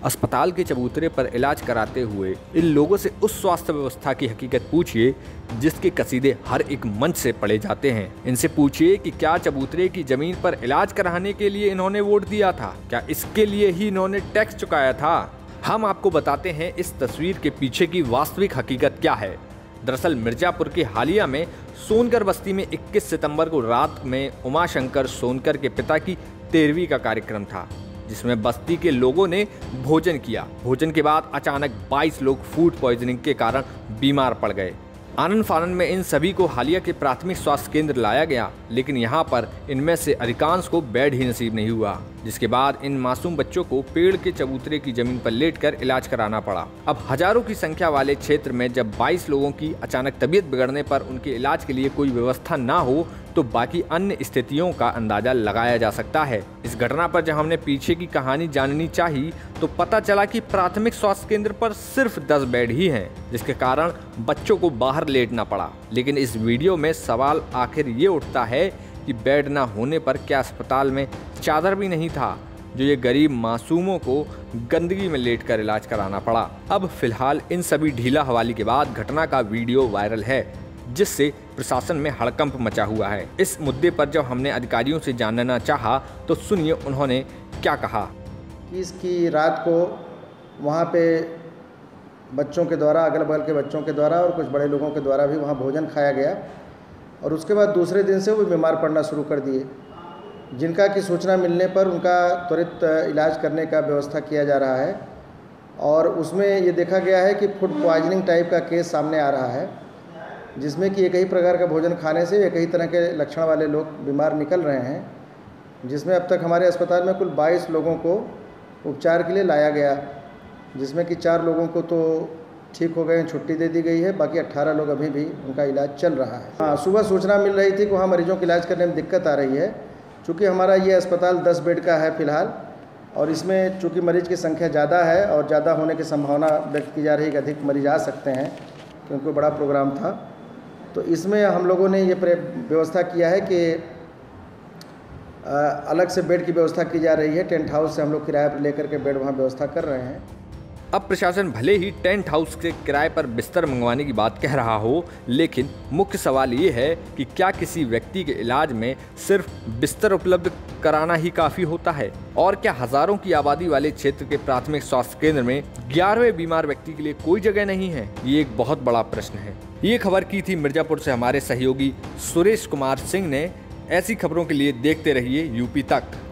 अस्पताल के चबूतरे पर इलाज कराते हुए इन लोगों से उस स्वास्थ्य व्यवस्था की हकीकत पूछिए जिसके कसीदे हर एक मंच से पढ़े जाते हैं। इनसे पूछिए कि क्या चबूतरे की जमीन पर इलाज कराने के लिए इन्होंने वोट दिया था, क्या इसके लिए ही इन्होंने टैक्स चुकाया था। हम आपको बताते हैं इस तस्वीर के पीछे की वास्तविक हकीकत क्या है। दरअसल मिर्जापुर के हालिया में सोनकर बस्ती में 21 सितंबर को रात में उमाशंकर सोनकर के पिता की 13वीं का कार्यक्रम था, जिसमें बस्ती के लोगों ने भोजन किया। भोजन के बाद अचानक 22 लोग फूड पॉइजनिंग के कारण बीमार पड़ गए। आनन फानन में इन सभी को हालिया के प्राथमिक स्वास्थ्य केंद्र लाया गया, लेकिन यहाँ पर इनमें से अधिकांश को बेड ही नसीब नहीं हुआ, जिसके बाद इन मासूम बच्चों को पेड़ के चबूतरे की जमीन पर लेटकर इलाज कराना पड़ा। अब हजारों की संख्या वाले क्षेत्र में जब 22 लोगों की अचानक तबीयत बिगड़ने पर उनके इलाज के लिए कोई व्यवस्था ना हो तो बाकी अन्य स्थितियों का अंदाजा लगाया जा सकता है। इस घटना पर जब हमने पीछे की कहानी जाननी चाही तो पता चला कि प्राथमिक स्वास्थ्य केंद्र पर सिर्फ 10 बेड ही हैं, जिसके कारण बच्चों को बाहर लेटना पड़ा। लेकिन इस वीडियो में सवाल आखिर ये उठता है कि बेड ना होने पर क्या अस्पताल में चादर भी नहीं था, जो ये गरीब मासूमों को गंदगी में लेटकर इलाज कराना पड़ा। अब फिलहाल इन सभी ढीला हवाली के बाद घटना का वीडियो वायरल है, जिससे प्रशासन में हड़कंप मचा हुआ है। इस मुद्दे पर जब हमने अधिकारियों से जानना चाहा तो सुनिए उन्होंने क्या कहा। इसकी रात को वहाँ पे बच्चों के द्वारा, अगल बगल के बच्चों के द्वारा और कुछ बड़े लोगों के द्वारा भी वहाँ भोजन खाया गया और उसके बाद दूसरे दिन से वो बीमार पड़ना शुरू कर दिए, जिनका की सूचना मिलने पर उनका त्वरित इलाज करने का व्यवस्था किया जा रहा है। और उसमें ये देखा गया है कि फूड पॉइजनिंग टाइप का केस सामने आ रहा है, जिसमें कि एक ही प्रकार का भोजन खाने से एक ही तरह के लक्षण वाले लोग बीमार निकल रहे हैं, जिसमें अब तक हमारे अस्पताल में कुल 22 लोगों को उपचार के लिए लाया गया, जिसमें कि 4 लोगों को तो ठीक हो गए, छुट्टी दे दी गई है, बाकी 18 लोग अभी भी उनका इलाज चल रहा है। हाँ, सुबह सूचना मिल रही थी कि वहाँ मरीजों का इलाज करने में दिक्कत आ रही है। चूँकि हमारा ये अस्पताल 10 बेड का है फ़िलहाल, और इसमें चूँकि मरीज की संख्या ज़्यादा है और ज़्यादा होने की संभावना व्यक्त की जा रही है कि अधिक मरीज आ सकते हैं, क्योंकि बड़ा प्रोग्राम था। तो इसमें हम लोगों ने ये व्यवस्था किया है कि अलग से बेड की व्यवस्था की जा रही है। टेंट हाउस से हम लोग किराए पर लेकर के बेड वहाँ व्यवस्था कर रहे हैं। अब प्रशासन भले ही टेंट हाउस के किराए पर बिस्तर मंगवाने की बात कह रहा हो, लेकिन मुख्य सवाल ये है कि क्या किसी व्यक्ति के इलाज में सिर्फ बिस्तर उपलब्ध कराना ही काफ़ी होता है, और क्या हजारों की आबादी वाले क्षेत्र के प्राथमिक स्वास्थ्य केंद्र में 11वें बीमार व्यक्ति के लिए कोई जगह नहीं है? ये एक बहुत बड़ा प्रश्न है। ये खबर की थी मिर्जापुर से हमारे सहयोगी सुरेश कुमार सिंह ने। ऐसी खबरों के लिए देखते रहिए यूपी तक।